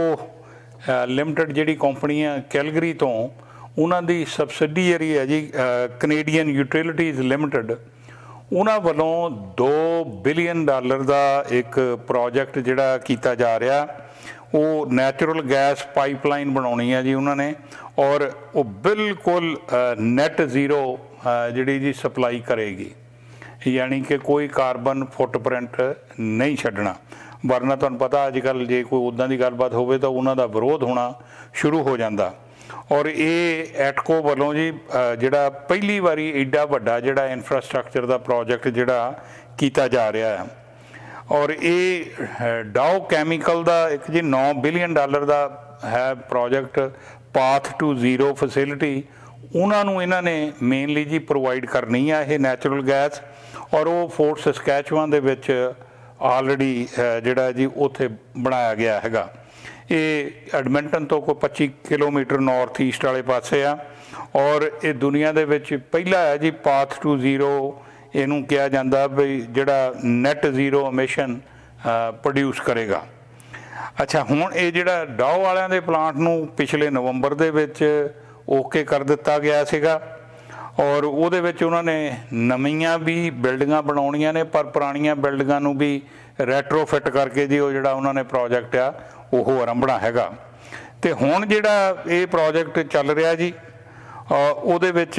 ਲਿਮਟਿਡ ਜਿਹੜੀ ਕੰਪਨੀ ਆ ਕੈਲਗਰੀ ਤੋਂ, ਉਹਨਾਂ ਦੀ ਸਬਸਿਡੀਅਰੀ ਹੈ ਜੀ ਕੈਨੇਡੀਅਨ ਯੂਟਿਲਿਟੀਜ਼ ਲਿਮਟਿਡ, ਉਹਨਾਂ ਵੱਲੋਂ ਦੋ ਬਿਲੀਅਨ ਡਾਲਰ ਦਾ ਇੱਕ ਪ੍ਰੋਜੈਕਟ ਜਿਹੜਾ ਕੀਤਾ ਜਾ ਰਿਹਾ। ਉਹ ਨੈਚੁਰਲ ਗੈਸ ਪਾਈਪਲਾਈਨ ਬਣਾਉਣੀ ਹੈ ਜੀ ਉਹਨਾਂ ਨੇ, ਔਰ ਉਹ ਬਿਲਕੁਲ ਨੈਟ ਜ਼ੀਰੋ ਜਿਹੜੀ ਜੀ ਸਪਲਾਈ ਕਰੇਗੀ, ਯਾਨੀ ਕਿ ਕੋਈ ਕਾਰਬਨ ਫੁੱਟਪ੍ਰਿੰਟ ਨਹੀਂ ਛੱਡਣਾ। ਵਰਨਾ ਤੁਹਾਨੂੰ ਪਤਾ ਅੱਜ ਕੱਲ੍ਹ ਜੇ ਕੋਈ ਉੱਦਾਂ ਦੀ ਗੱਲਬਾਤ ਹੋਵੇ ਤਾਂ ਉਹਨਾਂ ਦਾ ਵਿਰੋਧ ਹੋਣਾ ਸ਼ੁਰੂ ਹੋ ਜਾਂਦਾ। ਔਰ ਇਹ ਐਟਕੋ ਵੱਲੋਂ ਜੀ ਜਿਹੜਾ ਪਹਿਲੀ ਵਾਰੀ ਐਡਾ ਵੱਡਾ ਜਿਹੜਾ ਇਨਫਰਾਸਟਰਕਚਰ ਦਾ ਪ੍ਰੋਜੈਕਟ ਜਿਹੜਾ ਕੀਤਾ ਜਾ ਰਿਹਾ ਹੈ। ਔਰ ਇਹ ਡਾਓ ਕੈਮੀਕਲ ਦਾ ਇੱਕ ਜੀ ਨੌ ਬਿਲੀਅਨ ਡਾਲਰ ਦਾ ਹੈ project path to zero facility, ਉਹਨਾਂ ਨੂੰ ਇਹਨਾਂ ਨੇ ਮੇਨਲੀ ਜੀ ਪ੍ਰੋਵਾਈਡ ਕਰਨੀ ਆ ਇਹ ਨੈਚੁਰਲ ਗੈਸ, ਔਰ ਉਹ ਫੋਰਟ ਸਸਕੈਚੁਆਨ ਦੇ ਵਿੱਚ ਆਲਰੇਡੀ ਜਿਹੜਾ ਜੀ ਉੱਥੇ ਬਣਾਇਆ ਗਿਆ ਹੈਗਾ। ਇਹ ਐਡਮਿੰਟਨ ਤੋਂ ਕੋਈ ਪੱਚੀ ਕਿਲੋਮੀਟਰ ਨਾਰਥ ਈਸਟ ਵਾਲੇ ਪਾਸੇ ਆ, ਔਰ ਇਹ ਦੁਨੀਆ ਦੇ ਵਿੱਚ ਪਹਿਲਾ ਹੈ ਜੀ ਪਾਥ ਟੂ ਜ਼ੀਰੋ ਇਹਨੂੰ ਕਿਹਾ ਜਾਂਦਾ ਵੀ ਜਿਹੜਾ ਨੈਟ ਜ਼ੀਰੋ ਐਮਿਸ਼ਨ ਪ੍ਰੋਡਿਊਸ ਕਰੇਗਾ। ਅੱਛਾ, ਹੁਣ ਇਹ ਜਿਹੜਾ ਡਾਓ ਵਾਲਿਆਂ ਦੇ ਪਲਾਂਟ ਨੂੰ ਪਿਛਲੇ ਨਵੰਬਰ ਦੇ ਵਿੱਚ ਓਕੇ ਕਰ ਦਿੱਤਾ ਗਿਆ ਸੀਗਾ, ਔਰ ਉਹਦੇ ਵਿੱਚ ਉਹਨਾਂ ਨੇ ਨਵੀਆਂ ਵੀ ਬਿਲਡਿੰਗਾਂ ਬਣਾਉਣੀਆਂ ਨੇ, ਪਰ ਪੁਰਾਣੀਆਂ ਬਿਲਡਿੰਗਾਂ ਨੂੰ ਵੀ ਰੈਟਰੋਫਿਟ ਕਰਕੇ ਜੀ ਉਹ ਜਿਹੜਾ ਉਹਨਾਂ ਨੇ ਪ੍ਰੋਜੈਕਟ ਆ ਉਹ ਆਰੰਭਣਾ ਹੈਗਾ। ਤੇ ਹੁਣ ਜਿਹੜਾ ਇਹ ਪ੍ਰੋਜੈਕਟ ਚੱਲ ਰਿਹਾ ਜੀ ਉਹਦੇ ਵਿੱਚ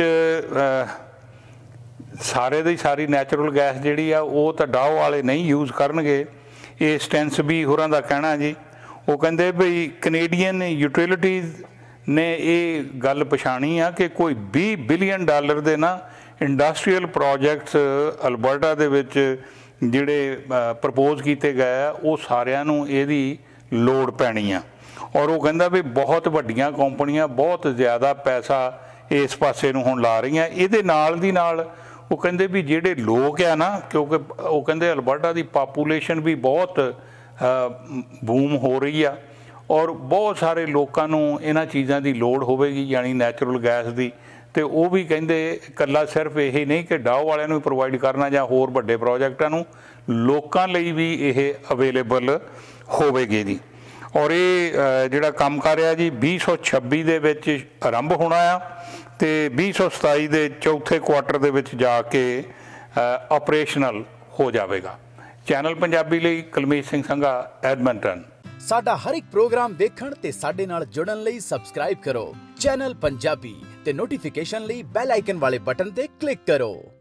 ਸਾਰੇ ਦੀ ਸਾਰੀ ਨੈਚੁਰਲ ਗੈਸ ਜਿਹੜੀ ਆ ਉਹ ਤਾਂ ਡਾਓ ਵਾਲੇ ਨਹੀਂ ਯੂਜ਼ ਕਰਨਗੇ। ਇਹ ਸਟੈਂਸਬੀ ਹੋਰਾਂ ਦਾ ਕਹਿਣਾ ਜੀ, ਉਹ ਕਹਿੰਦੇ ਵੀ ਕੈਨੇਡੀਅਨ ਯੂਟਿਲਿਟੀਜ਼ ਨੇ ਇਹ ਗੱਲ ਪਛਾਣੀ ਆ ਕਿ ਕੋਈ ਵੀਹ ਬਿਲੀਅਨ ਡਾਲਰ ਦੇ ਨਾ ਇੰਡਸਟਰੀਅਲ ਪ੍ਰੋਜੈਕਟਸ ਅਲਬਰਟਾ ਦੇ ਵਿੱਚ ਜਿਹੜੇ ਪ੍ਰਪੋਜ਼ ਕੀਤੇ ਗਏ ਆ ਉਹ ਸਾਰਿਆਂ ਨੂੰ ਇਹਦੀ ਲੋੜ ਪੈਣੀ ਆ। ਔਰ ਉਹ ਕਹਿੰਦਾ ਵੀ ਬਹੁਤ ਵੱਡੀਆਂ ਕੰਪਨੀਆਂ ਬਹੁਤ ਜ਼ਿਆਦਾ ਪੈਸਾ ਇਸ ਪਾਸੇ ਨੂੰ ਹੁਣ ਲਾ ਰਹੀਆਂ। ਇਹਦੇ ਨਾਲ ਦੀ ਨਾਲ ਉਹ ਕਹਿੰਦੇ ਵੀ ਜਿਹੜੇ ਲੋਕ ਆ ਨਾ, ਕਿਉਂਕਿ ਉਹ ਕਹਿੰਦੇ ਅਲਬਰਟਾ ਦੀ ਪਾਪੂਲੇਸ਼ਨ ਵੀ ਬਹੁਤ ਬੂਮ ਹੋ ਰਹੀ ਆ, ਔਰ ਬਹੁਤ ਸਾਰੇ ਲੋਕਾਂ ਨੂੰ ਇਹਨਾਂ ਚੀਜ਼ਾਂ ਦੀ ਲੋੜ ਹੋਵੇਗੀ, ਯਾਨੀ ਨੈਚੁਰਲ ਗੈਸ ਦੀ। ਤੇ ਉਹ ਵੀ ਕਹਿੰਦੇ ਇਕੱਲਾ ਸਿਰਫ ਇਹ ਨਹੀਂ ਕਿ ਡਾਓ ਵਾਲਿਆਂ ਨੂੰ ਪ੍ਰੋਵਾਈਡ ਕਰਨਾ ਜਾਂ ਹੋਰ ਵੱਡੇ ਪ੍ਰੋਜੈਕਟਾਂ ਨੂੰ, ਲੋਕਾਂ ਲਈ ਵੀ ਇਹ ਅਵੇਲੇਬਲ ਹੋਵੇਗੀ ਜੀ। ਔਰ ਇਹ ਜਿਹੜਾ ਕੰਮ ਕਰ ਰਿਹਾ ਜੀ ਵੀਹ ਸੌ ਛੱਬੀ ਦੇ ਵਿੱਚ ਆਰੰਭ ਹੋਣਾ ਆ ਤੇ ਵੀਹ ਸੌ ਸਤਾਈ ਦੇ ਚੌਥੇ ਕੁਆਟਰ ਦੇ ਵਿੱਚ ਜਾ ਕੇ ਆਪਰੇਸ਼ਨਲ ਹੋ ਜਾਵੇਗਾ। ਚੈਨਲ ਪੰਜਾਬੀ ਲਈ ਕੁਲਮੀਤ ਸਿੰਘ ਸੰਘਾ, ਐਡਮਿੰਟਨ। ਸਾਡਾ ਹਰ ਇੱਕ ਪ੍ਰੋਗਰਾਮ ਦੇਖਣ ਤੇ ਸਾਡੇ ਨਾਲ ਜੁੜਨ ਲਈ ਸਬਸਕ੍ਰਾਈਬ ਕਰੋ ਚੈਨਲ ਪੰਜਾਬੀ ਤੇ ਨੋਟੀਫਿਕੇਸ਼ਨ ਲਈ ਬੈਲ ਆਈਕਨ ਵਾਲੇ ਬਟਨ ਤੇ ਕਲਿੱਕ ਕਰੋ।